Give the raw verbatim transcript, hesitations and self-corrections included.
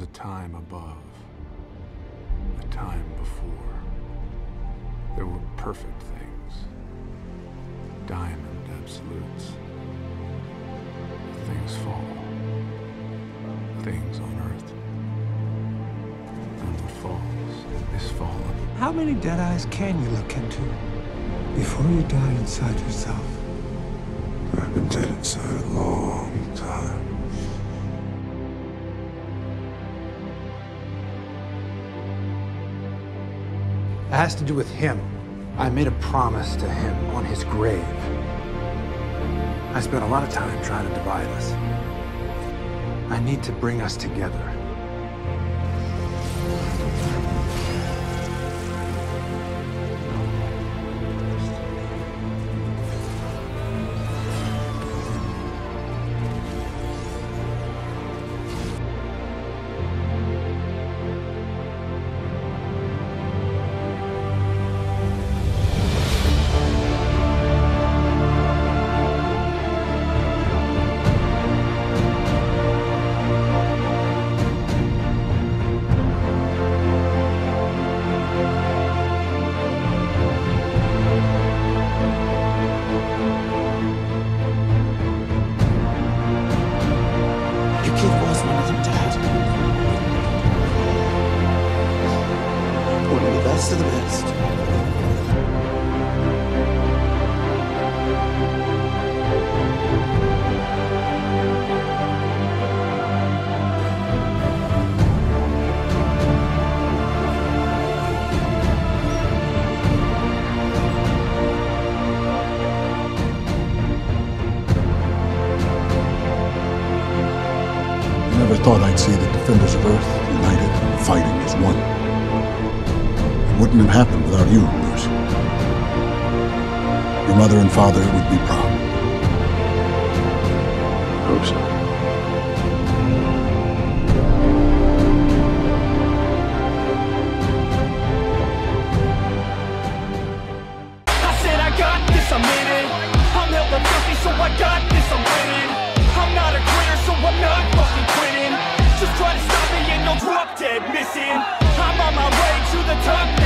a time above, a time before. There were perfect things, diamond absolutes. Things fall, things on earth. And what falls is fallen. How many dead eyes can you look into before you die inside yourself? I've been dead inside a long time. It has to do with him. I made a promise to him on his grave. I spent a lot of time trying to divide us. I need to bring us together. To the best. I never thought I'd see the defenders of Earth united, fighting as one. Wouldn't have happened without you, Bruce. Your mother and father would be proud. I hope so. I said I got this, I'm in it. I'm hella filthy, so I got this, I'm winning. I'm not a quitter, so I'm not fucking quitting. Just try to stop me, ain't no drop dead missing. I'm on my way to the top.